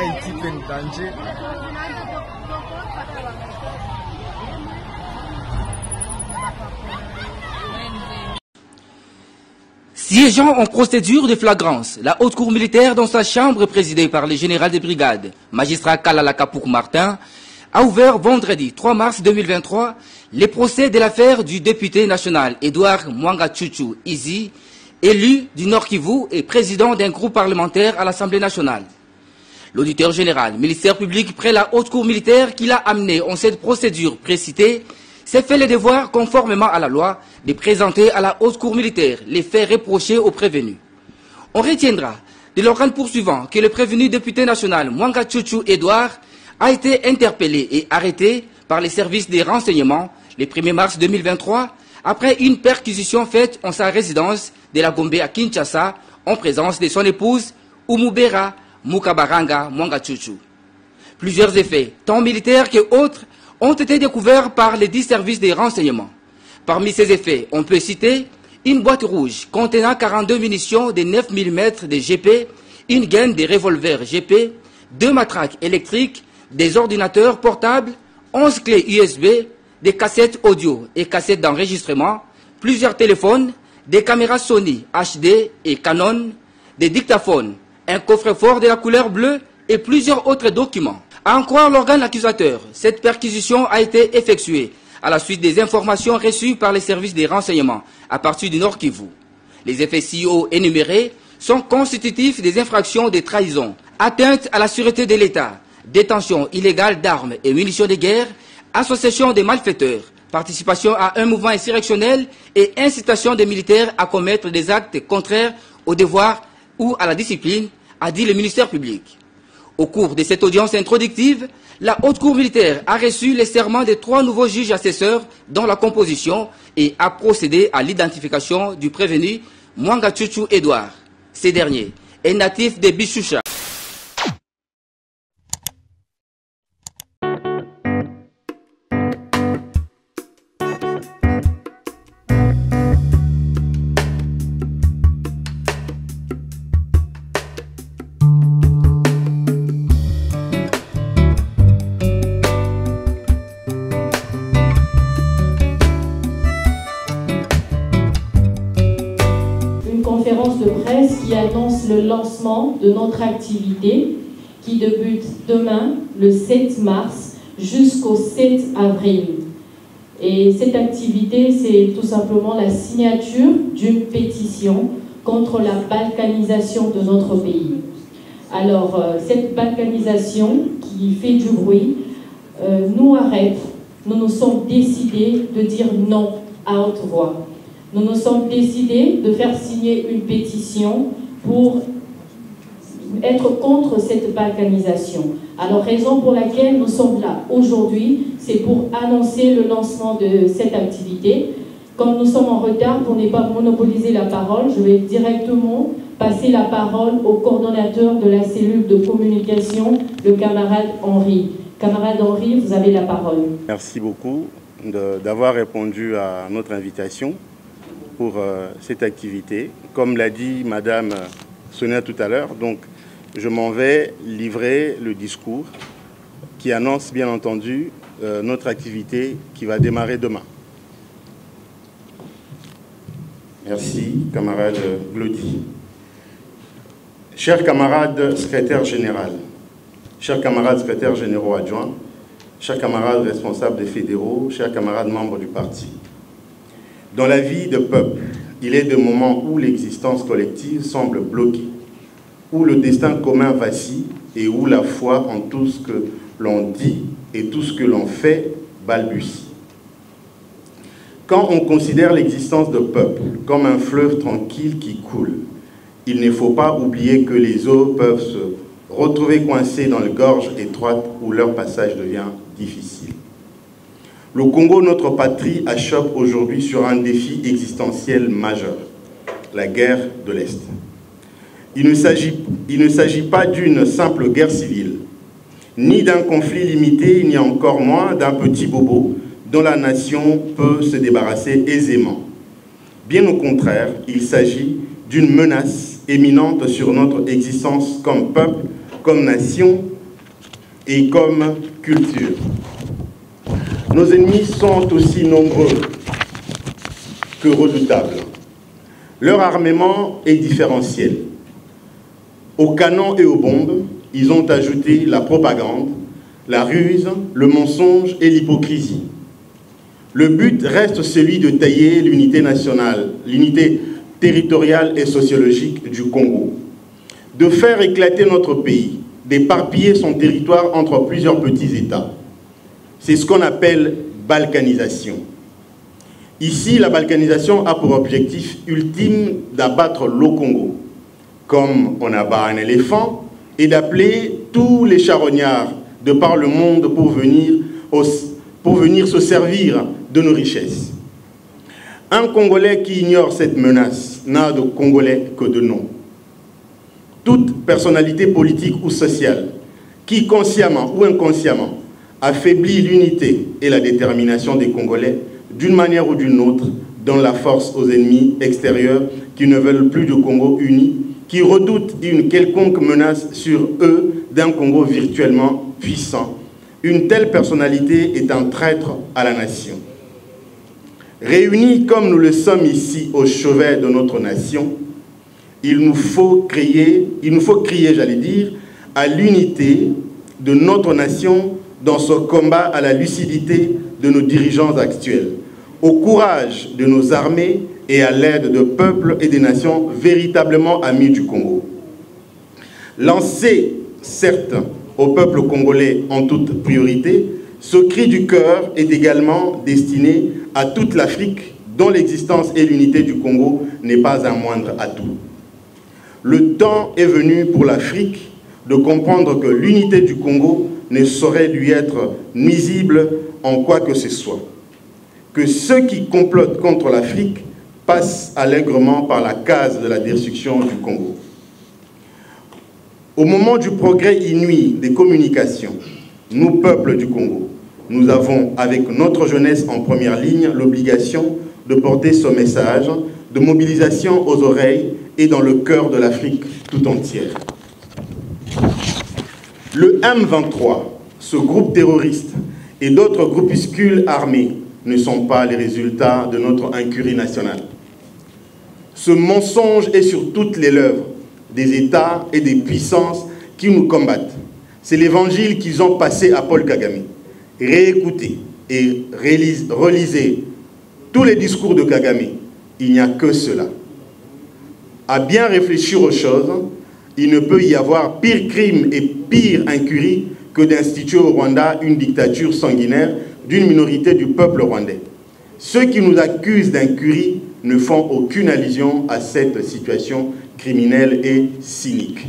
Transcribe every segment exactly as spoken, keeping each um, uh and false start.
Haïti est en danger. Siégeant en procédure de flagrance, la haute cour militaire dans sa chambre présidée par le général de brigade, magistrat Kalala Kapouk Martin, a ouvert vendredi trois mars deux mille vingt-trois les procès de l'affaire du député national Edouard Mwanga Tchouchou Izi, élu du Nord Kivu et président d'un groupe parlementaire à l'Assemblée nationale. L'auditeur général, ministère public près la haute cour militaire qui l'a amené en cette procédure précitée, s'est fait le devoir, conformément à la loi, de présenter à la haute cour militaire les faits reprochés aux prévenus. On retiendra de l'organe poursuivant que le prévenu député national Mwanga Tchouchou Edouard a été interpellé et arrêté par les services des renseignements le premier mars deux mille vingt-trois après une perquisition faite en sa résidence de la Gombe à Kinshasa en présence de son épouse Umubera Mukabaranga Mwanga Tchouchou. Plusieurs effets, tant militaires que autres, ont été découverts par les dix services des renseignements. Parmi ces effets, on peut citer une boîte rouge contenant quarante-deux munitions de neuf millimètres de G P, une gaine de revolvers G P, deux matraques électriques, des ordinateurs portables, onze clés U S B, des cassettes audio et cassettes d'enregistrement, plusieurs téléphones, des caméras Sony H D et Canon, des dictaphones, un coffre-fort de la couleur bleue et plusieurs autres documents. À en croire l'organe accusateur, cette perquisition a été effectuée à la suite des informations reçues par les services des renseignements à partir du Nord Kivu. Les effets ci haut énumérés sont constitutifs des infractions de trahison, atteinte à la sûreté de l'État, détention illégale d'armes et munitions de guerre, association des malfaiteurs, participation à un mouvement insurrectionnel et incitation des militaires à commettre des actes contraires au devoir ou à la discipline, a dit le ministère public. Au cours de cette audience introductive, la haute cour militaire a reçu les serments de trois nouveaux juges assesseurs dans la composition et a procédé à l'identification du prévenu Mwanga Tchouchou Edouard. Ce dernier est natif de Bishusha. Conférence de presse qui annonce le lancement de notre activité qui débute demain, le sept mars, jusqu'au sept avril. Et cette activité, c'est tout simplement la signature d'une pétition contre la balkanisation de notre pays. Alors, euh, cette balkanisation qui fait du bruit, euh, nous arrête. Nous nous sommes décidés de dire non à haute voix. Nous nous sommes décidés de faire signer une pétition pour être contre cette balkanisation. Alors, raison pour laquelle nous sommes là aujourd'hui, c'est pour annoncer le lancement de cette activité. Comme nous sommes en retard, pour ne pas monopoliser la parole, je vais directement passer la parole au coordonnateur de la cellule de communication, le camarade Henri. Camarade Henri, vous avez la parole. Merci beaucoup d'avoir répondu à notre invitation pour euh, cette activité. Comme l'a dit Madame Sonia tout à l'heure, donc je m'en vais livrer le discours qui annonce bien entendu euh, notre activité qui va démarrer demain. Merci, camarade Glody. Chers camarades secrétaires généraux, chers camarades secrétaires généraux adjoints, chers camarades responsables des fédéraux, chers camarades membres du parti, dans la vie de peuple, il est des moments où l'existence collective semble bloquée, où le destin commun vacille et où la foi en tout ce que l'on dit et tout ce que l'on fait balbutie. Quand on considère l'existence de peuple comme un fleuve tranquille qui coule, il ne faut pas oublier que les eaux peuvent se retrouver coincées dans les gorges étroites où leur passage devient difficile. Le Congo, notre patrie, achoppe aujourd'hui sur un défi existentiel majeur, la guerre de l'Est. Il ne s'agit, il ne s'agit pas d'une simple guerre civile, ni d'un conflit limité, ni encore moins d'un petit bobo dont la nation peut se débarrasser aisément. Bien au contraire, il s'agit d'une menace éminente sur notre existence comme peuple, comme nation et comme culture. Nos ennemis sont aussi nombreux que redoutables. Leur armement est différentiel. Aux canons et aux bombes, ils ont ajouté la propagande, la ruse, le mensonge et l'hypocrisie. Le but reste celui de tailler l'unité nationale, l'unité territoriale et sociologique du Congo, de faire éclater notre pays, d'éparpiller son territoire entre plusieurs petits États. C'est ce qu'on appelle balkanisation. Ici, la balkanisation a pour objectif ultime d'abattre le Congo, comme on abat un éléphant, et d'appeler tous les charognards de par le monde pour venir, au, pour venir se servir de nos richesses. Un Congolais qui ignore cette menace n'a de Congolais que de nom. Toute personnalité politique ou sociale qui, consciemment ou inconsciemment, affaiblit l'unité et la détermination des Congolais, d'une manière ou d'une autre, donne la force aux ennemis extérieurs qui ne veulent plus du Congo uni, qui redoutent une quelconque menace sur eux d'un Congo virtuellement puissant. Une telle personnalité est un traître à la nation. Réunis comme nous le sommes ici au chevet de notre nation, il nous faut crier, il nous faut crier, j'allais dire, à l'unité de notre nation dans ce combat à la lucidité de nos dirigeants actuels, au courage de nos armées et à l'aide de peuples et des nations véritablement amis du Congo. Lancer, certes, au peuple congolais en toute priorité, ce cri du cœur est également destiné à toute l'Afrique dont l'existence et l'unité du Congo n'est pas un moindre atout. Le temps est venu pour l'Afrique de comprendre que l'unité du Congo ne saurait lui être nuisible en quoi que ce soit. Que ceux qui complotent contre l'Afrique passent allègrement par la case de la destruction du Congo. Au moment du progrès inouï des communications, nous, peuples du Congo, nous avons, avec notre jeunesse en première ligne, l'obligation de porter ce message de mobilisation aux oreilles et dans le cœur de l'Afrique tout entière. Le M vingt-trois, ce groupe terroriste et d'autres groupuscules armés ne sont pas les résultats de notre incurie nationale. Ce mensonge est sur toutes les lèvres des États et des puissances qui nous combattent. C'est l'évangile qu'ils ont passé à Paul Kagame. Réécoutez et relisez tous les discours de Kagame. Il n'y a que cela. À bien réfléchir aux choses, il ne peut y avoir pire crime et pire incurie que d'instituer au Rwanda une dictature sanguinaire d'une minorité du peuple rwandais. Ceux qui nous accusent d'incurie ne font aucune allusion à cette situation criminelle et cynique.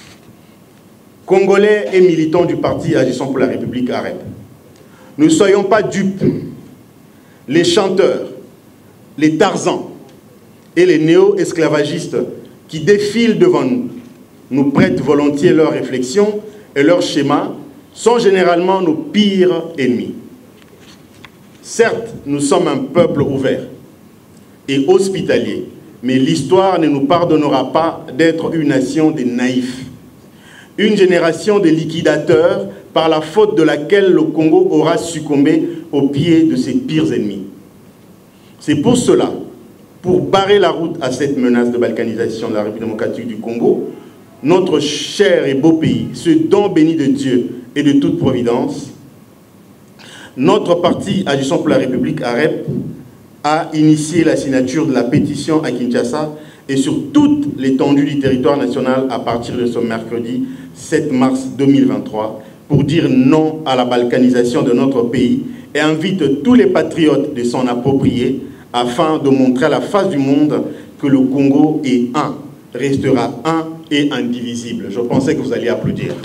Congolais et militants du parti Agissons pour la République A R E P, ne soyons pas dupes. Les chanteurs, les Tarzans et les néo-esclavagistes qui défilent devant nous, nous prêtent volontiers leurs réflexions et leurs schémas, sont généralement nos pires ennemis. Certes, nous sommes un peuple ouvert et hospitalier, mais l'histoire ne nous pardonnera pas d'être une nation des naïfs, une génération de liquidateurs par la faute de laquelle le Congo aura succombé aux pieds de ses pires ennemis. C'est pour cela, pour barrer la route à cette menace de balkanisation de la République démocratique du Congo, notre cher et beau pays, ce don béni de Dieu et de toute providence, notre parti Agissons pour la République A R E P a initié la signature de la pétition à Kinshasa et sur toute l'étendue du territoire national à partir de ce mercredi sept mars deux mille vingt-trois pour dire non à la balkanisation de notre pays et invite tous les patriotes de s'en approprier afin de montrer à la face du monde que le Congo est un, restera un et indivisible. Je pensais que vous alliez applaudir.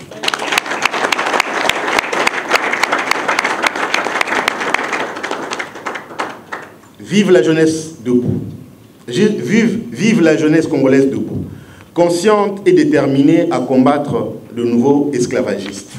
Vive la jeunesse debout. Vive, vive la jeunesse congolaise debout, consciente et déterminée à combattre de nouveaux esclavagistes.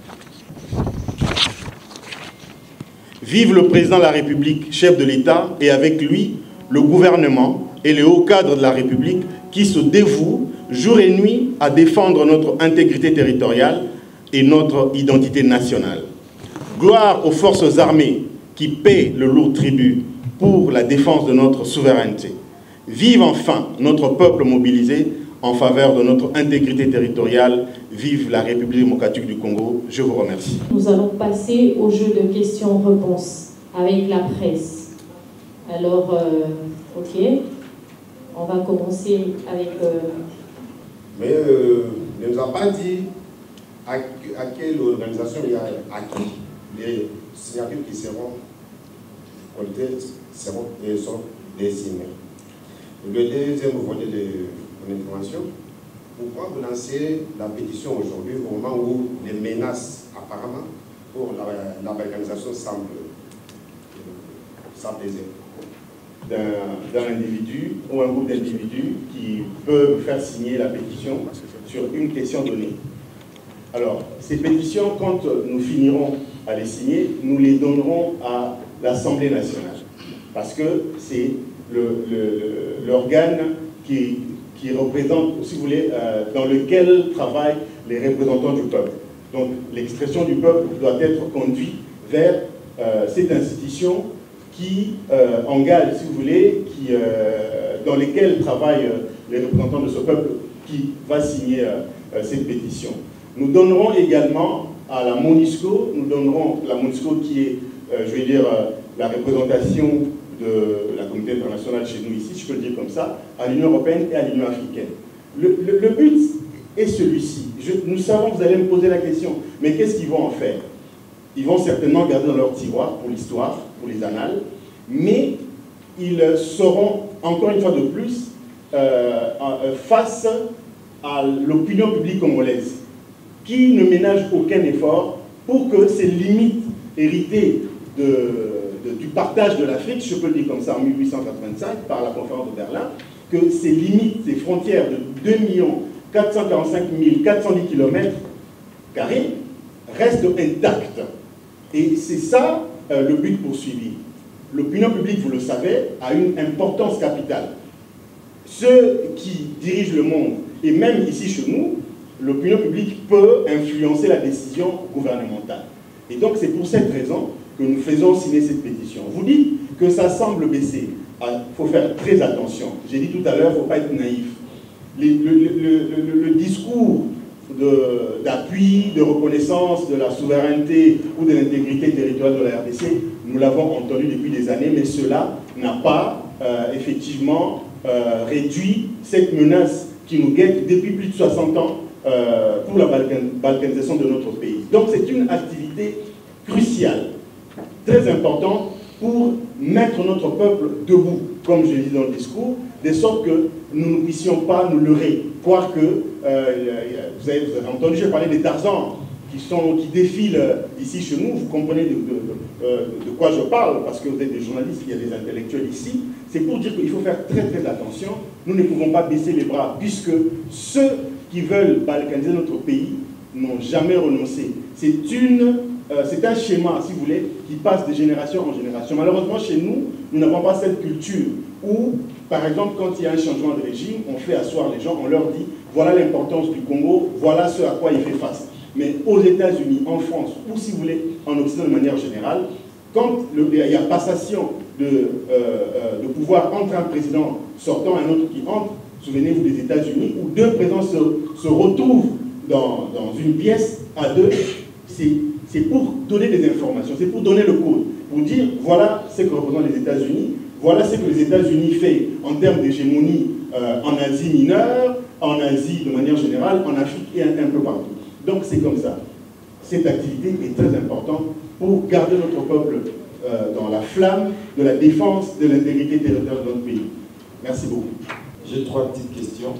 Vive le président de la République, chef de l'État, et avec lui, le gouvernement et les hauts cadres de la République qui se dévouent jour et nuit à défendre notre intégrité territoriale, et notre identité nationale. Gloire aux forces armées qui paient le lourd tribut pour la défense de notre souveraineté. Vive enfin notre peuple mobilisé en faveur de notre intégrité territoriale. Vive la République démocratique du Congo. Je vous remercie. Nous allons passer au jeu de questions-réponses avec la presse. Alors, euh, ok, on va commencer avec... Euh... Mais euh, ne nous a pas dit à, à quelle organisation il y a à qui les signatures qui seront collectées seront, seront destinées. Le deuxième volet de mon intervention, pourquoi vous lancez la pétition aujourd'hui au moment où les menaces apparemment pour l'organisation semblent sans plaisir d'un individu ou un groupe d'individus qui peuvent faire signer la pétition sur une question donnée. Alors, ces pétitions, quand nous finirons à les signer, nous les donnerons à l'Assemblée nationale. Parce que c'est l'organe qui, qui représente, si vous voulez, euh, dans lequel travaillent les représentants du peuple. Donc, l'expression du peuple doit être conduite vers euh, cette institution qui euh, engage, si vous voulez, qui, euh, dans lesquels travaillent euh, les représentants de ce peuple qui va signer euh, cette pétition. Nous donnerons également à la MONUSCO, nous donnerons la MONUSCO qui est, euh, je vais dire, euh, la représentation de la communauté internationale chez nous ici, je peux le dire comme ça, à l'Union européenne et à l'Union africaine. Le, le, le but est celui-ci. Nous savons que vous allez me poser la question, mais qu'est-ce qu'ils vont en faire? Ils vont certainement garder dans leur tiroir pour l'histoire, pour les annales, mais ils seront, encore une fois de plus, euh, face à l'opinion publique congolaise, qui ne ménage aucun effort pour que ces limites héritées de, de, du partage de l'Afrique, je peux le dire comme ça, en mille huit cent quatre-vingt-cinq, par la conférence de Berlin, que ces limites, ces frontières de deux millions quatre cent quarante-cinq mille quatre cent dix kilomètres carrés restent intactes. Et c'est ça euh, le but poursuivi. L'opinion publique, vous le savez, a une importance capitale. Ceux qui dirigent le monde, et même ici chez nous, l'opinion publique peut influencer la décision gouvernementale. Et donc c'est pour cette raison que nous faisons signer cette pétition. Vous dites que ça semble baisser. Il faut faire très attention. J'ai dit tout à l'heure, il ne faut pas être naïf. Les, le, le, le, le discours d'appui, de, de reconnaissance de la souveraineté ou de l'intégrité territoriale de la R D C, nous l'avons entendu depuis des années, mais cela n'a pas euh, effectivement euh, réduit cette menace qui nous guette depuis plus de soixante ans euh, pour la balkan, balkanisation de notre pays. Donc c'est une activité cruciale, très importante pour mettre notre peuple debout, comme je l'ai dit dans le discours, de sorte que nous ne puissions pas nous leurrer, croire que, euh, vous, avez, vous avez entendu, j'ai parlé des Tarzans qui, sont, qui défilent ici chez nous, vous comprenez de, de, de, de quoi je parle, parce que vous êtes des journalistes, il y a des intellectuels ici, c'est pour dire qu'il faut faire très très attention, nous ne pouvons pas baisser les bras, puisque ceux qui veulent balkaniser notre pays n'ont jamais renoncé. C'est une... Euh, c'est un schéma, si vous voulez, qui passe de génération en génération. Malheureusement, chez nous, nous n'avons pas cette culture où, par exemple, quand il y a un changement de régime, on fait asseoir les gens, on leur dit, voilà l'importance du Congo, voilà ce à quoi il fait face. Mais aux États-Unis, en France, ou si vous voulez, en Occident de manière générale, quand le, il y a passation de, euh, de pouvoir entre un président sortant et un autre qui entre, souvenez-vous des États-Unis, où deux présidents se, se retrouvent dans, dans une pièce à deux, c'est... C'est pour donner des informations, c'est pour donner le code, pour dire voilà ce que représentent les États-Unis, voilà ce que les États-Unis font en termes d'hégémonie euh, en Asie mineure, en Asie de manière générale, en Afrique et un, un peu partout. Donc c'est comme ça. Cette activité est très importante pour garder notre peuple euh, dans la flamme de la défense de l'intégrité territoriale de notre pays. Merci beaucoup. J'ai trois petites questions.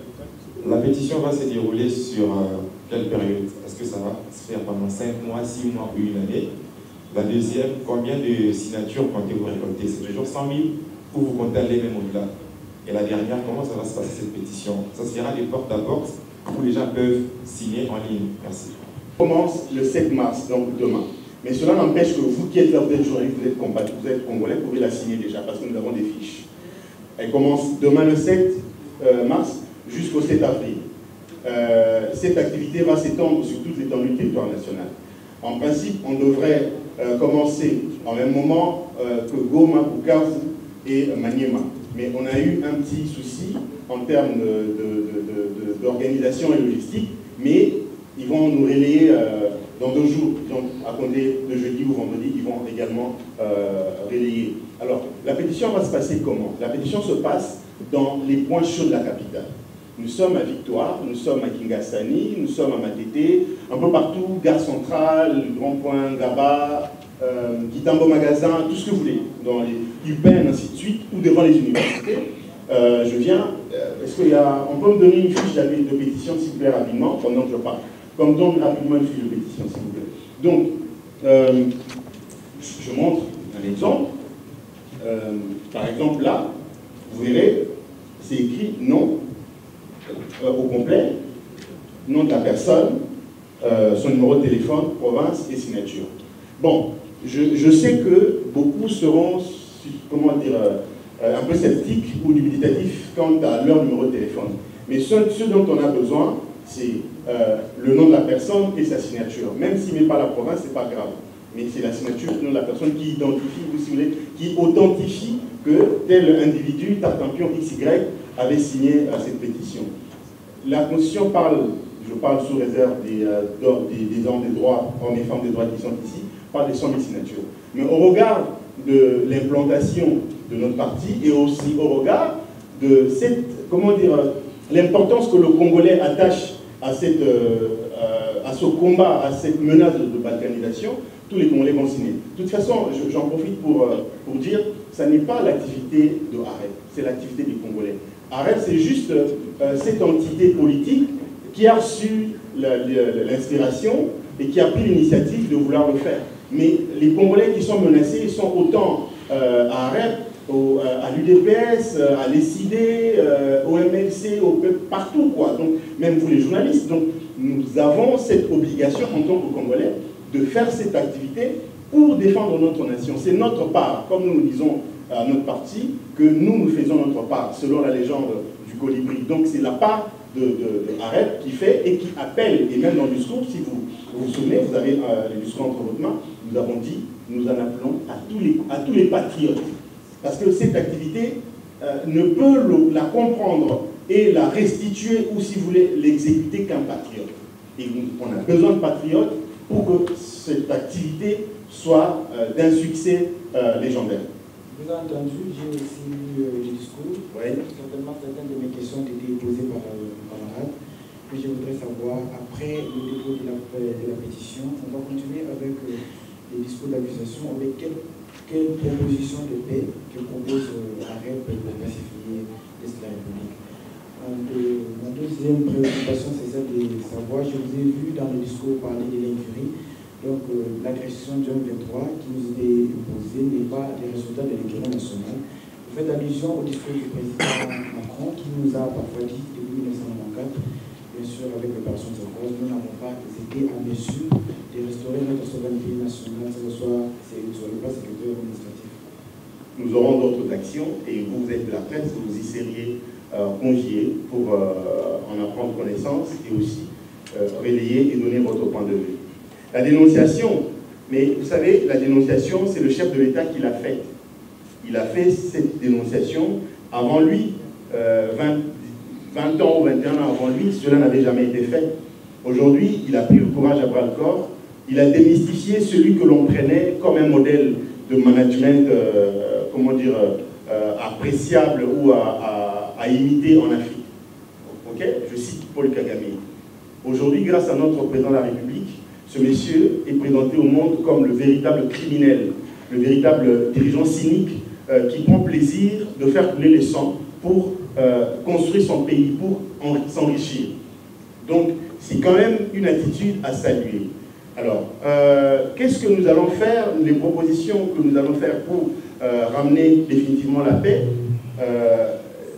La pétition va se dérouler sur euh, quelle période? Est-ce que ça va se faire pendant cinq mois, six mois ou une année? La deuxième, combien de signatures comptez-vous récolter? C'est toujours cent mille ou vous comptez aller même au-delà? Et la dernière, comment ça va se passer cette pétition? Ça se fera des porte à porte où les gens peuvent signer en ligne. Merci. On commence le sept mars, donc demain. Mais cela n'empêche que vous qui êtes là, vous êtes journaliste, vous êtes compatible, vous êtes congolais, vous pouvez la signer déjà parce que nous avons des fiches. Elle commence demain le sept mars jusqu'au sept avril. euh, cette activité va s'étendre sur toute l'étendue du territoire national. En principe, on devrait euh, commencer en même moment euh, que Goma, Bukavu et Maniema. Mais on a eu un petit souci en termes d'organisation et logistique, mais ils vont nous relayer euh, dans deux jours, donc à compter de jeudi ou vendredi, ils vont également euh, relayer. Alors, la pétition va se passer comment? La pétition se passe dans les points chauds de la capitale. Nous sommes à Victoire, nous sommes à Kingasani, nous sommes à Matete, un peu partout, Gare Centrale, Grand Point, Gaba, euh, Kitambo Magasin, tout ce que vous voulez, dans les U P N, ainsi de suite, ou devant les universités. Euh, je viens, euh, est-ce qu'on peut me donner une fiche de pétition, s'il vous plaît, rapidement, pendant que je parle? Comme donne rapidement une fiche de pétition, s'il vous plaît. Donc, euh, je montre un exemple. Euh, par exemple, là, vous verrez, c'est écrit non euh, au complet, nom de la personne, euh, son numéro de téléphone, province et signature. Bon, je, je sais que beaucoup seront, comment dire, euh, un peu sceptiques ou dubitatifs quant à leur numéro de téléphone. Mais ce, ce dont on a besoin, c'est euh, le nom de la personne et sa signature. Même s'il ne met pas la province, ce n'est pas grave. Mais c'est la signature, le nom de la personne qui identifie, ou si vous voulez, qui authentifie que tel individu, Tartampion X Y, avait signé euh, cette pétition. La Constitution parle, je parle sous réserve des, euh, des, des hommes des droits, hommes et femmes des droits qui sont ici, parle des cent mille signatures. Mais au regard de l'implantation de notre parti et aussi au regard de cette, comment dire, l'importance que le Congolais attache à, cette, euh, à ce combat, à cette menace de, de balkanisation, tous les Congolais vont signer. De toute façon, j'en profite pour, pour dire, ça n'est pas l'activité de Arrête, c'est l'activité des Congolais. Arrête, c'est juste euh, cette entité politique qui a reçu l'inspiration et qui a pris l'initiative de vouloir le faire. Mais les Congolais qui sont menacés, ils sont autant euh, à Arrête, au, à l'U D P S, à l'E S I D, euh, au M L C, au P E P, partout, quoi. Donc, même vous les journalistes. Donc, nous avons cette obligation en tant que Congolais de faire cette activité pour défendre notre nation. C'est notre part, comme nous nous disons à notre parti, que nous, nous faisons notre part, selon la légende du colibri. Donc, c'est la part de, de, de Arrête qui fait et qui appelle, et même dans le discours, si vous vous, vous souvenez, vous avez euh, le discours entre votre main, nous avons dit, nous en appelons à tous les, à tous les patriotes. Parce que cette activité euh, ne peut le, la comprendre et la restituer, ou si vous voulez, l'exécuter qu'un patriote. Et on a besoin de patriotes pour que cette activité soit euh, d'un succès euh, légendaire. Vous avez entendu, j'ai aussi lu euh, le discours. Oui. Certainement, certaines de mes questions ont été posées par le euh, camarade. Puis je voudrais savoir, après le dépôt de la, de la pétition, on va continuer avec euh, les discours d'accusation, avec quelle, quelle proposition de paix que propose euh, Arrête pour pacifier l'Est de la République. Euh, ma deuxième préoccupation, c'est celle de savoir, je vous ai vu dans le discours parler de l'incurie. Donc, euh, l'agression du M vingt-trois qui nous est imposée n'est pas le résultat de l'équilibre national. Vous faites allusion au discours du président Macron qui nous a parfois dit depuis mille neuf cent quatre-vingt-quatre, bien sûr avec l'opération de Sokos, nous n'avons pas été en mesure de restaurer notre souveraineté nationale, que ce soit sur le plan sécuritaire ou administratif. Nous aurons d'autres actions et vous, vous êtes de la presse, vous y seriez euh, conviés pour euh, en apprendre connaissance et aussi euh, relayer et donner votre point de vue. La dénonciation, mais vous savez, la dénonciation, c'est le chef de l'État qui l'a faite. Il a fait cette dénonciation avant lui, euh, vingt, vingt ans ou vingt et un ans avant lui, cela n'avait jamais été fait. Aujourd'hui, il a pris le courage à bras-le-corps, il a démystifié celui que l'on prenait comme un modèle de management, euh, comment dire, euh, appréciable ou à, à, à imiter en Afrique. Ok? Je cite Paul Kagame. Aujourd'hui, grâce à notre président de la République, ce monsieur est présenté au monde comme le véritable criminel, le véritable dirigeant cynique euh, qui prend plaisir de faire couler le sang pour euh, construire son pays, pour s'enrichir. Donc, c'est quand même une attitude à saluer. Alors, euh, qu'est-ce que nous allons faire, les propositions que nous allons faire pour euh, ramener définitivement la paix? euh,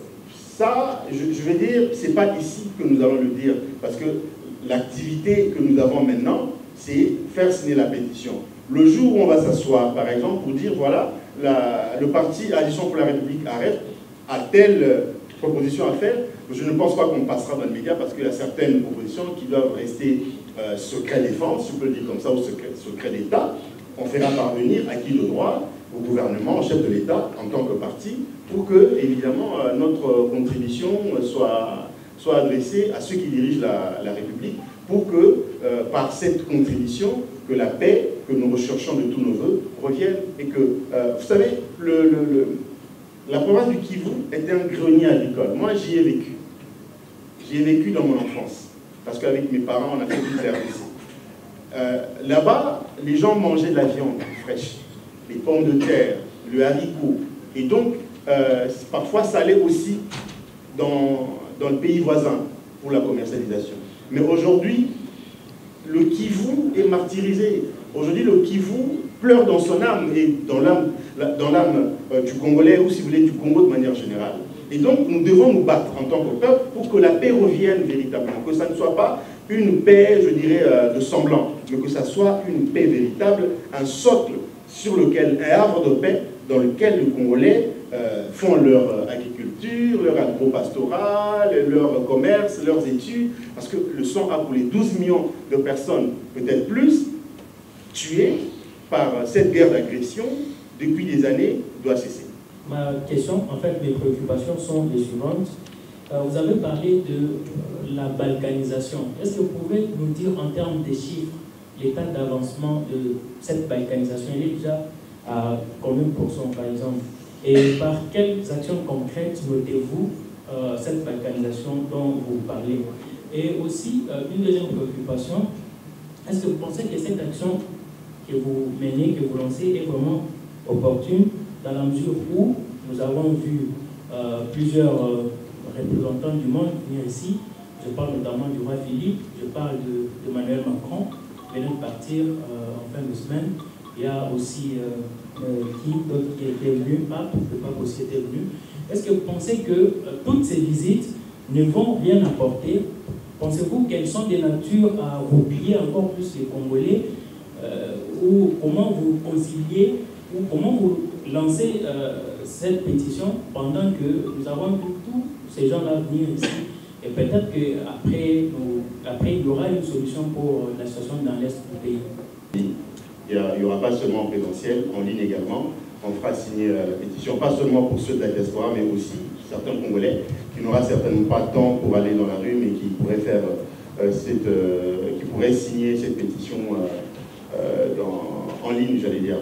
Ça, je, je vais dire, c'est pas ici que nous allons le dire, parce que l'activité que nous avons maintenant, c'est faire signer la pétition. Le jour où on va s'asseoir, par exemple, pour dire, voilà, la, le parti Addition pour la République Arrête a tel propositions à faire. Je ne pense pas qu'on passera dans les médias parce qu'il y a certaines propositions qui doivent rester euh, secret défense, si on peut le dire comme ça, ou secret, secret d'État. On fera parvenir à qui de droit au gouvernement, au chef de l'État, en tant que parti, pour que, évidemment, euh, notre contribution soit, soit adressée à ceux qui dirigent la, la République, pour que, euh, par cette contribution, que la paix que nous recherchons de tous nos voeux revienne. Et que, euh, vous savez, le, le, le, la province du Kivu était un grenier agricole. Moi, j'y ai vécu. J'y ai vécu dans mon enfance. Parce qu'avec mes parents, on a fait toute la R D C. Euh, Là-bas, les gens mangeaient de la viande fraîche, les pommes de terre, le haricot. Et donc, euh, parfois, ça allait aussi dans, dans le pays voisin pour la commercialisation. Mais aujourd'hui, le Kivu est martyrisé. Aujourd'hui, le Kivu pleure dans son âme et dans l'âme dans l'âme euh, du Congolais, ou si vous voulez, du Congo de manière générale. Et donc, nous devons nous battre en tant que peuple pour que la paix revienne véritablement, que ça ne soit pas une paix, je dirais, euh, de semblant, mais que ça soit une paix véritable, un socle sur lequel, un havre de paix dans lequel les Congolais euh, font leur euh, agriculture, leur agro-pastoral, leur commerce, leurs études, parce que le sang a coulé. douze millions de personnes, peut-être plus, tuées par cette guerre d'agression depuis des années, doit cesser. Ma question, en fait, mes préoccupations sont les suivantes. Euh, vous avez parlé de euh, la balkanisation. Est-ce que vous pouvez nous dire en termes de chiffres l'état d'avancement de cette balkanisation? Elle est déjà à combien de pourcents, par exemple? Et par quelles actions concrètes notez-vous euh, cette balkanisation dont vous parlez? Et aussi, euh, une deuxième préoccupation, est-ce que vous pensez que cette action que vous menez, que vous lancez, est vraiment opportune dans la mesure où nous avons vu euh, plusieurs euh, représentants du monde venir ici? Je parle notamment du roi Philippe, je parle d'Emmanuel Macron, venait de partir euh, en fin de semaine. Il y a aussi euh, euh, qui, d'autres qui étaient venus, Pape, le Pape aussi était venu. Est-ce que vous pensez que euh, toutes ces visites ne vont rien apporter? Pensez-vous qu'elles sont de nature à replier encore plus les Congolais? euh, Ou comment vous conciliez, ou comment vous lancez euh, cette pétition pendant que nous avons vu tous ces gens-là venir ici? Et peut-être qu'après, après, il y aura une solution pour la situation dans l'Est du pays. Il n'y aura pas seulement en présentiel, en ligne également. On fera signer la pétition, pas seulement pour ceux de la diaspora, mais aussi certains Congolais qui n'auront certainement pas de temps pour aller dans la rue, mais qui pourraient, faire, euh, cette, euh, qui pourraient signer cette pétition euh, euh, dans, en ligne, j'allais dire.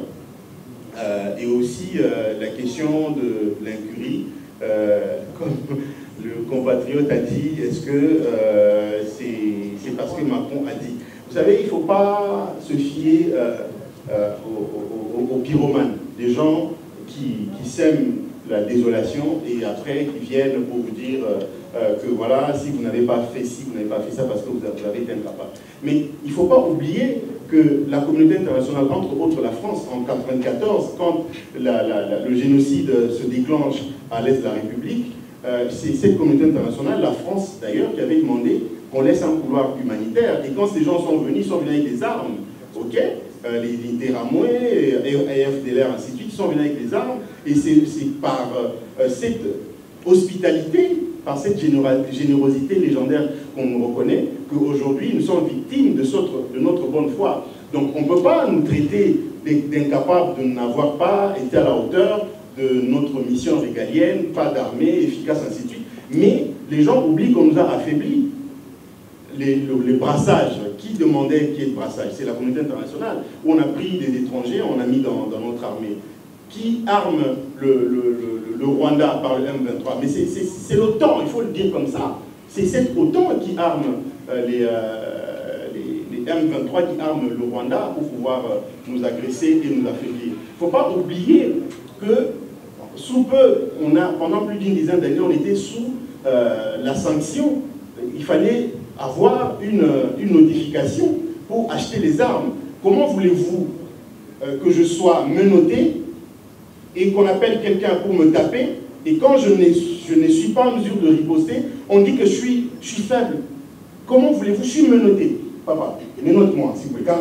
Euh, et aussi euh, la question de l'incurie, euh, comme le compatriote a dit, est-ce que euh, c'est parce que Macron a dit? Vous savez, il ne faut pas se fier euh, euh, aux, aux, aux pyromanes, des gens qui, qui sèment la désolation et après qui viennent pour vous dire euh, euh, que voilà, si vous n'avez pas fait ci, vous n'avez pas fait ça parce que vous avez été incapable. Mais il ne faut pas oublier que la communauté internationale, entre autres la France, en mille neuf cent quatre-vingt-quatorze, quand la, la, la, le génocide se déclenche à l'est de la République, euh, c'est cette communauté internationale, la France d'ailleurs, qui avait demandé qu'on laisse un couloir humanitaire. Et quand ces gens sont venus, ils sont venus avec des armes, ok, euh, les, les Teramoué, A F D L R, ainsi de suite, ils sont venus avec des armes, et c'est par euh, cette hospitalité, par cette générosité légendaire qu'on nous reconnaît, qu'aujourd'hui nous sommes victimes de, notre, de notre bonne foi. Donc on ne peut pas nous traiter d'incapables de n'avoir pas été à la hauteur de notre mission régalienne, pas d'armée efficace, ainsi de suite. Mais les gens oublient qu'on nous a affaiblis. Les, le, les brassages, qui demandait qu'il y ait de brassage? C'est la communauté internationale, où on a pris des étrangers, on a mis dans, dans notre armée. Qui arme le, le, le, le Rwanda par le M vingt-trois? Mais c'est l'OTAN, il faut le dire comme ça. C'est cette OTAN qui arme euh, les, euh, les, les M vingt-trois, qui arme le Rwanda pour pouvoir euh, nous agresser et nous affaiblir. Il ne faut pas oublier que sous peu, on a, pendant plus d'une dizaine d'années, on était sous euh, la sanction. Il fallait avoir une, une notification pour acheter les armes. Comment voulez-vous euh, que je sois menotté et qu'on appelle quelqu'un pour me taper, et quand je, je ne suis pas en mesure de riposter, on dit que je suis, je suis faible? Comment voulez-vous? Je suis menotté. Papa, menote-moi, s'il vous plaît.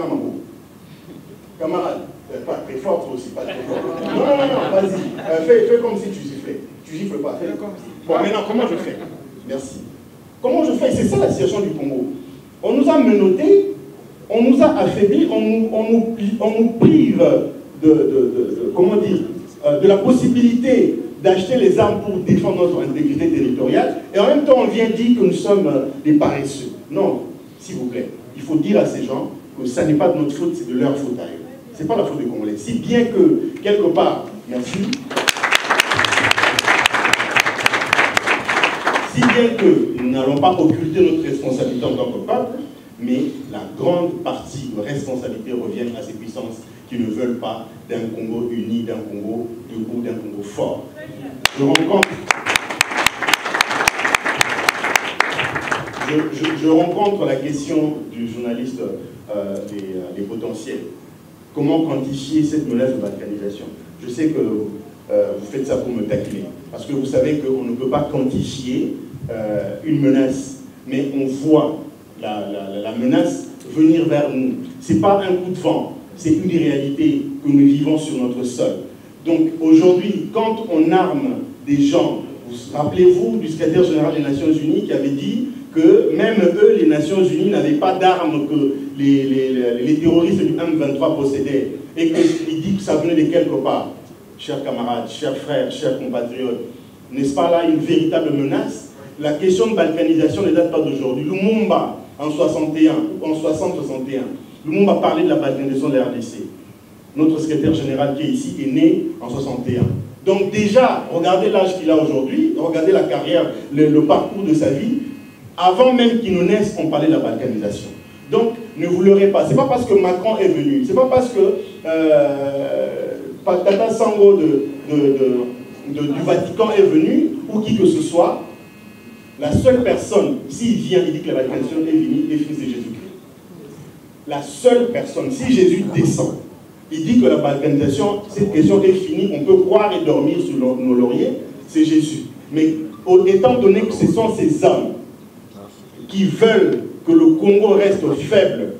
Camarade, pas très fort, toi aussi, pas très fort. Non, non, non, vas-y. Euh, fais, fais comme si tu sifflais. Tu gifles pas. Fais comme si. Bon, maintenant, comment je fais? Merci. Comment je fais? C'est ça la situation du Congo. On nous a menottés, on nous a affaiblis, on nous, on nous, on nous prive de, de, de, de comment dire, euh, de la possibilité d'acheter les armes pour défendre notre intégrité territoriale, et en même temps on vient dire que nous sommes euh, des paresseux. Non, s'il vous plaît, il faut dire à ces gens que ça n'est pas de notre faute, c'est de leur faute à eux. Ce n'est pas la faute des Congolais. Si bien que, quelque part, merci, si bien que nous n'allons pas occulter notre responsabilité en tant que peuple, mais la grande partie de responsabilité revient à ces puissances qui ne veulent pas d'un Congo uni, d'un Congo debout, d'un Congo fort. Je rencontre, je, je, je rencontre la question du journaliste euh, des, des potentiels. Comment quantifier cette menace de balkanisation? Je sais que euh, vous faites ça pour me taquiner, parce que vous savez qu'on ne peut pas quantifier euh, une menace, mais on voit la, la, la menace venir vers nous. Ce n'est pas un coup de vent, c'est une réalité que nous vivons sur notre sol. Donc aujourd'hui, quand on arme des gens, vous rappelez-vous du secrétaire général des Nations Unies qui avait dit que même eux, les Nations Unies, n'avaient pas d'armes que les, les, les terroristes du M vingt-trois possédaient, et qu'il dit que ça venait de quelque part. Chers camarades, chers frères, chers compatriotes, n'est-ce pas là une véritable menace? La question de balkanisation ne date pas d'aujourd'hui. Lumumba, en soixante et un, ou en soixante soixante et un, Lumumba parlait de la balkanisation de la R D C. Notre secrétaire général qui est ici est né en soixante et un. Donc déjà, regardez l'âge qu'il a aujourd'hui, regardez la carrière, le, le parcours de sa vie. Avant même qu'il ne naisse, on parlait de la balkanisation. Donc, ne vous leurrez pas. Ce n'est pas parce que Macron est venu, ce n'est pas parce que euh, Tata Sango de, de, de, de, du Vatican est venu, ou qui que ce soit. La seule personne, s'il vient, il dit que la balkanisation est finie, est finie, c'est Jésus-Christ. La seule personne, si Jésus descend, il dit que la balkanisation, cette question est finie, on peut croire et dormir sur nos lauriers, c'est Jésus. Mais étant donné que ce sont ces hommes qui veulent que le Congo reste faible,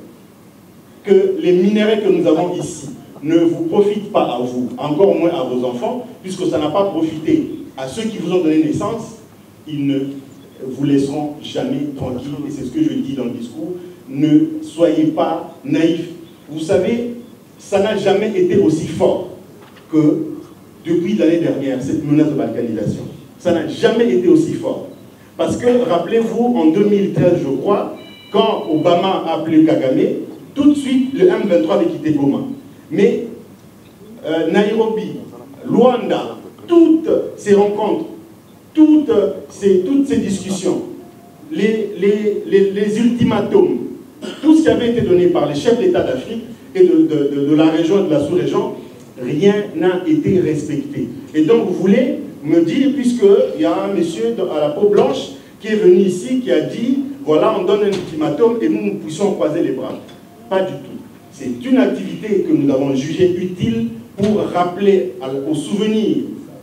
que les minéraux que nous avons ici ne vous profitent pas à vous, encore moins à vos enfants, puisque ça n'a pas profité à ceux qui vous ont donné naissance, ils ne vous laisseront jamais tranquille, et c'est ce que je dis dans le discours. Ne soyez pas naïfs. Vous savez, ça n'a jamais été aussi fort que depuis l'année dernière, cette menace de balkanisation. Ça n'a jamais été aussi fort. Parce que, rappelez-vous, en deux mille treize, je crois, quand Obama a appelé Kagame, tout de suite, le M vingt-trois avait quitté Goma. Mais euh, Nairobi, Luanda, toutes ces rencontres, toutes ces, toutes ces discussions, les, les, les, les ultimatums, tout ce qui avait été donné par les chefs d'État d'Afrique et de, de, de, de la région et de la sous-région, rien n'a été respecté. Et donc vous voulez me dire, puisqu'il y a un monsieur à la peau blanche qui est venu ici, qui a dit, voilà, on donne un ultimatum et nous, nous puissions croiser les bras. Pas du tout. C'est une activité que nous avons jugée utile pour rappeler au souvenir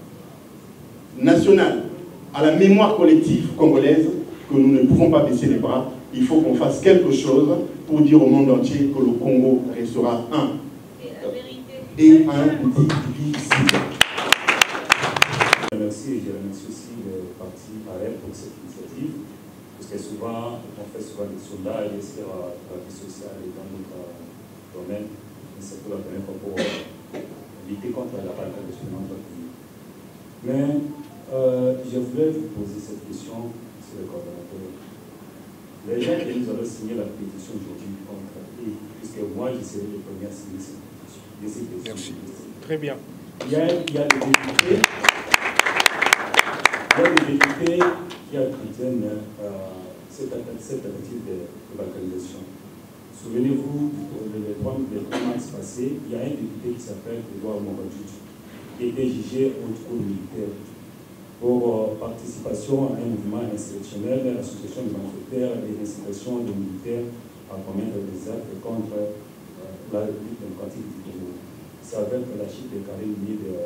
national, à la mémoire collective congolaise, que nous ne pouvons pas baisser les bras. Il faut qu'on fasse quelque chose pour dire au monde entier que le Congo restera un. Et indivisible. Je remercie et je remercie aussi le parti A R pour cette initiative, parce que souvent, on fait souvent des sondages sur la vie sociale et dans notre domaine, et c'est pour la première fois pour lutter contre la balkanisation dans notre pays. Mais euh, je voulais vous poser cette question, monsieur le coordonnateur. Les gens qui nous avaient signé la pétition aujourd'hui contre, et puisque moi je serai le premier à signer cette pétition. Merci. Très bien. Il y a, il y a des députés, il y a des députés qui appartiennent à cette tentative de, de balkanisation. Souvenez-vous, le trois mars passé, il y a un député qui s'appelle Edouard Moradjouj, qui était jugé au cours militaire pour euh, participation à un mouvement insurrectionnel, l'association de malfaiteurs et l'incitation des militaires à commettre des actes contre euh, la République démocratique du Congo. C'est avec la chute de Karim Ni de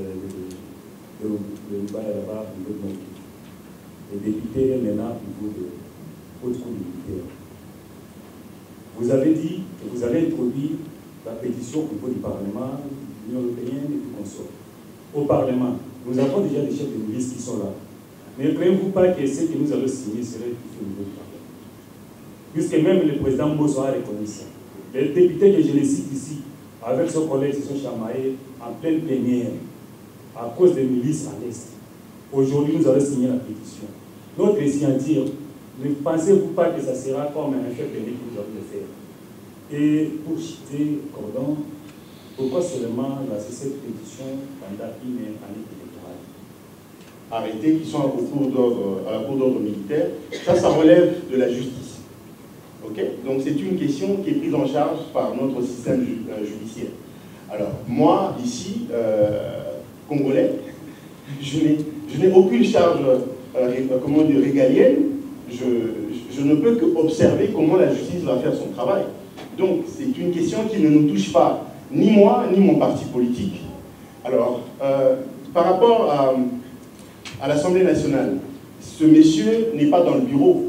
Lubaya là-bas au niveau de notre pays. Le député est maintenant au niveau de haute cour militaire. Vous avez dit que vous avez introduit la pétition au niveau du Parlement, de l'Union européenne et tout consort. Au Parlement, nous avons déjà des chefs de milice qui sont là. Ne craignez-vous pas que ce que nous allons signer serait tout au niveau du Parlement? Puisque même le président Bozo a reconnu ça. Les députés que je les cite ici, avec son collègue, se sont chamaillés en pleine plénière à cause des milices à l'Est. Aujourd'hui, nous allons signer la pétition. Notre signature, ne pensez-vous pas que ça sera comme un fait béni que nous allons le faire? Et pour citer Cordon, pourquoi seulement lancer cette pétition pendant une année électorale? Arrêtés qui sont au cours d'ordre, à la cour d'ordre militaire, ça, ça relève de la justice. Okay? Donc c'est une question qui est prise en charge par notre système ju euh, judiciaire. Alors moi, ici, euh, Congolais, je n'ai aucune charge euh, comment dire, régalienne, je, je, je ne peux qu'observer comment la justice va faire son travail. Donc c'est une question qui ne nous touche pas, ni moi, ni mon parti politique. Alors, euh, par rapport à, à l'Assemblée nationale, ce monsieur n'est pas dans le bureau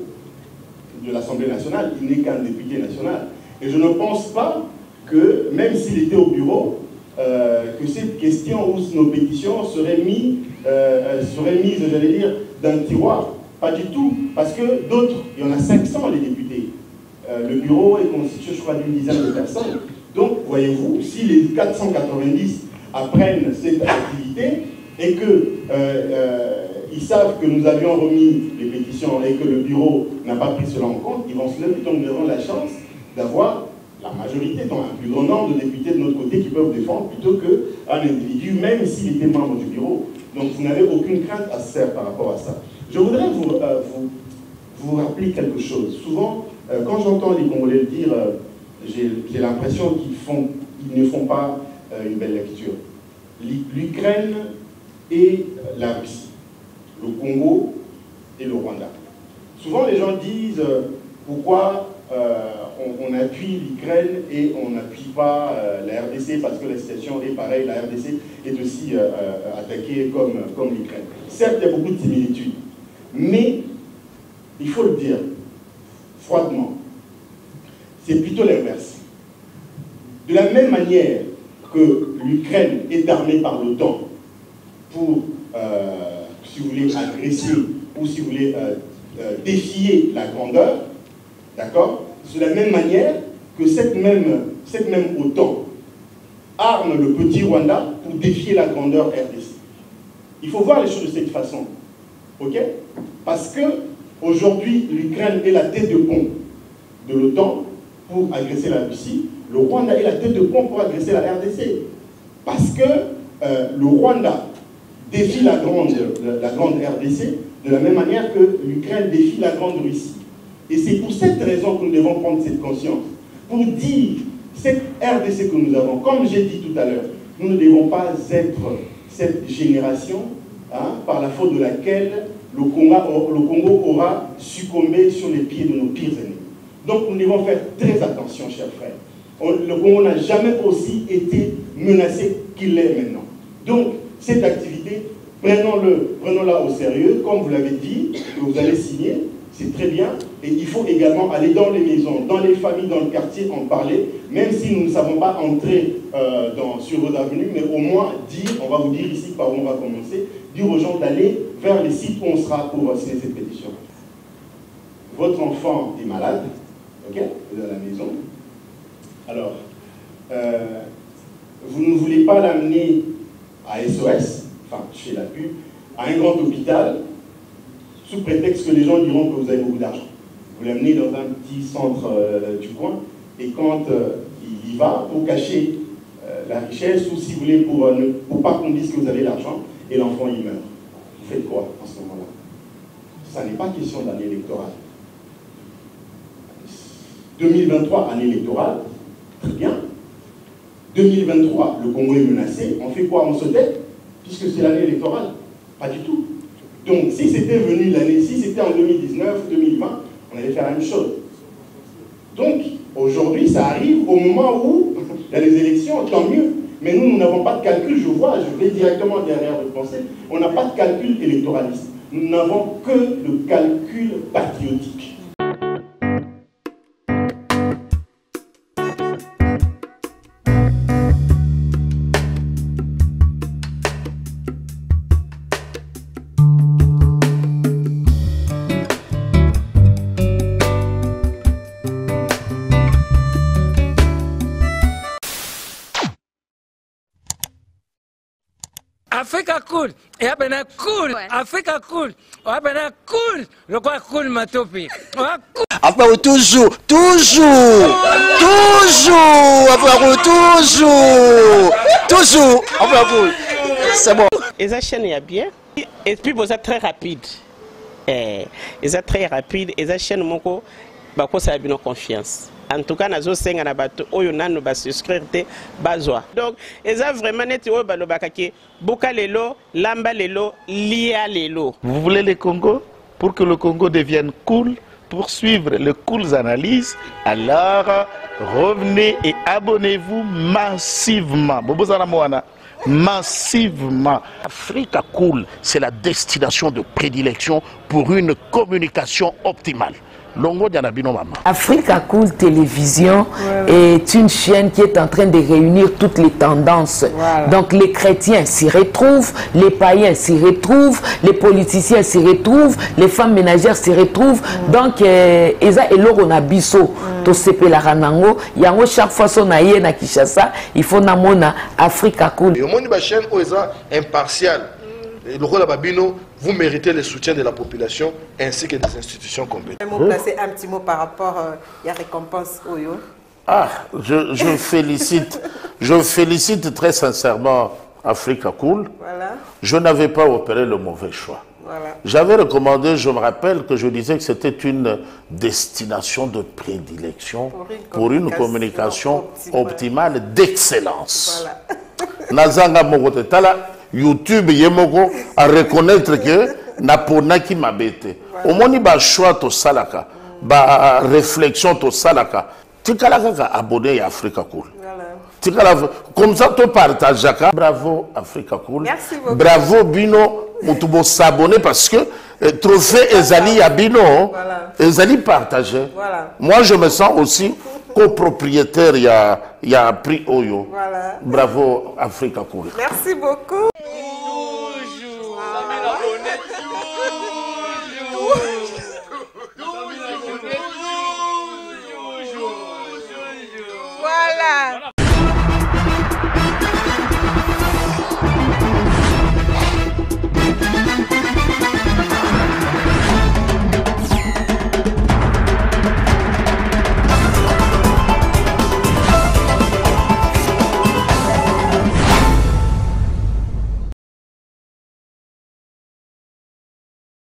de l'Assemblée nationale, il n'est qu'un député national. Et je ne pense pas que, même s'il était au bureau, euh, que cette question ou nos pétitions seraient, mis, euh, seraient mises, j'allais dire, dans le tiroir. Pas du tout, parce que d'autres, il y en a cinq cents les députés. Euh, le bureau est constitué, je crois, d'une dizaine de personnes. Donc, voyez-vous, si les quatre cent quatre-vingt-dix apprennent cette activité et que euh, euh, ils savent que nous avions remis les pétitions et que le bureau n'a pas pris cela en compte, ils vont se lever, donc nous avons la chance d'avoir la majorité, donc un plus grand nombre de députés de notre côté qui peuvent défendre plutôt qu'un individu, même s'il était membre du bureau. Donc vous n'avez aucune crainte à se faire par rapport à ça. Je voudrais vous, euh, vous, vous rappeler quelque chose. Souvent, euh, quand j'entends les Congolais le dire, euh, j'ai l'impression qu'ils font, ils ne font pas euh, une belle lecture. L'Ukraine et la Russie, le Congo et le Rwanda. Souvent les gens disent euh, pourquoi euh, on, on appuie l'Ukraine et on n'appuie pas euh, la R D C parce que la situation est pareille, la R D C est aussi euh, euh, attaquée comme, comme l'Ukraine. Certes, il y a beaucoup de similitudes, mais il faut le dire froidement, c'est plutôt l'inverse. De la même manière que l'Ukraine est armée par l'OTAN pour, euh, si vous voulez, agresser ou si vous voulez euh, euh, défier la grandeur, d'accord? C'est de la même manière que cette même, cette même OTAN arme le petit Rwanda pour défier la grandeur R D C. Il faut voir les choses de cette façon, ok? Parce que aujourd'hui, l'Ukraine est la tête de pont de l'OTAN pour agresser la Russie. Le Rwanda est la tête de pont pour agresser la R D C. Parce que euh, le Rwanda défie la grande, la, la grande R D C de la même manière que l'Ukraine défie la grande Russie. Et c'est pour cette raison que nous devons prendre cette conscience. Pour dire, cette R D C que nous avons, comme j'ai dit tout à l'heure, nous ne devons pas être cette génération hein, par la faute de laquelle le Congo, le Congo aura succombé sur les pieds de nos pires ennemis. Donc nous devons faire très attention, chers frères. On, le Congo n'a jamais aussi été menacé qu'il l'est maintenant. Donc, cette activité, prenons-le, prenons-la au sérieux, comme vous l'avez dit, que vous allez signer, c'est très bien. Et il faut également aller dans les maisons, dans les familles, dans le quartier, en parler, même si nous ne savons pas entrer euh, dans, sur vos avenues, mais au moins dire, on va vous dire ici par où on va commencer, dire aux gens d'aller vers les sites où on sera pour signer cette pétition. Votre enfant est malade, ok, vous êtes à la maison. Alors, euh, vous ne voulez pas l'amener à S O S, enfin, chez la pub, à un grand hôpital, sous prétexte que les gens diront que vous avez beaucoup d'argent. Vous l'amenez dans un petit centre euh, du coin, et quand euh, il y va, pour cacher euh, la richesse, ou si vous voulez, pour euh, ne pour pas qu'on dise que vous avez l'argent, et l'enfant il meurt. Vous faites quoi en ce moment-là? Ça n'est pas question d'année électorale. deux mille vingt-trois, année électorale, très bien. deux mille vingt-trois, le Congo est menacé. On fait quoi? On se tait, puisque c'est l'année électorale? Pas du tout. Donc, si c'était venu l'année, si c'était en deux mille dix-neuf, deux mille vingt, on allait faire la même chose. Donc, aujourd'hui, ça arrive au moment où il y a les élections, tant mieux. Mais nous, nous n'avons pas de calcul, je vois, je vais directement derrière votre pensée, on n'a pas de calcul électoraliste. Nous n'avons que le calcul patriotique. Africa cool. Et après, cool. Africa cool. Après, cool. Le quoi cool, ma topi. Après, toujours, toujours, toujours, après, toujours, toujours, après, c'est bon. Et ça chaîne est bien. Et puis, vous êtes très rapide. Et ça très rapide. Et ça chaîne, mon co, bah, ça a bien confiance. En tout cas, nous avons cinq ans nous avons souscrire bazwa. Donc, et ça vraiment net au balobakaki, boka lelo, lamba lelo, lia lelo. Vous voulez le Congo pour que le Congo devienne cool, pour suivre les cool analyses, alors revenez et abonnez-vous massivement. Massivement. Africa Cool, c'est la destination de prédilection pour une communication optimale. Africa Cool Télévision ouais, ouais. est une chaîne qui est en train de réunir toutes les tendances. Voilà. Donc les chrétiens s'y retrouvent, les païens s'y retrouvent, les politiciens s'y retrouvent, les femmes ménagères s'y retrouvent. Mm. Donc, Eza et Loro Nabiso, to sepe la ranango, yango chaque fois son aïe na Kinshasa, il faut namona Africa Cool. Et au monde de la chaîne, Eza impartial. Et le rôle de Babino, vous méritez le soutien de la population ainsi que des institutions compétentes. Vous placer un petit mot par rapport à euh, la récompense Oyo. Ah, je, je félicite, je félicite très sincèrement Africa Cool. Voilà. Je n'avais pas opéré le mauvais choix. Voilà. J'avais recommandé, je me rappelle que je disais que c'était une destination de prédilection pour une pour communication, une communication optimale, optimale d'excellence. Voilà. Nazanga Mogotala. YouTube yemoko à reconnaître que napona qui m'a bêté. Au moins il ba choix to salaka, ba réflexion to salaka. Tikala kaka abonné à Africa Cool. Tikala comme ça to partage jaka. Bravo Africa Cool. Merci beaucoup. Bravo Bino, mutubo s'abonner parce que eh, trophée Ezali à Bino, voilà. Ezali partagé. Voilà. Moi je me sens aussi copropriétaire, il y a, il y a un prix Oyo. Voilà. Bravo Africa Cool. Merci beaucoup.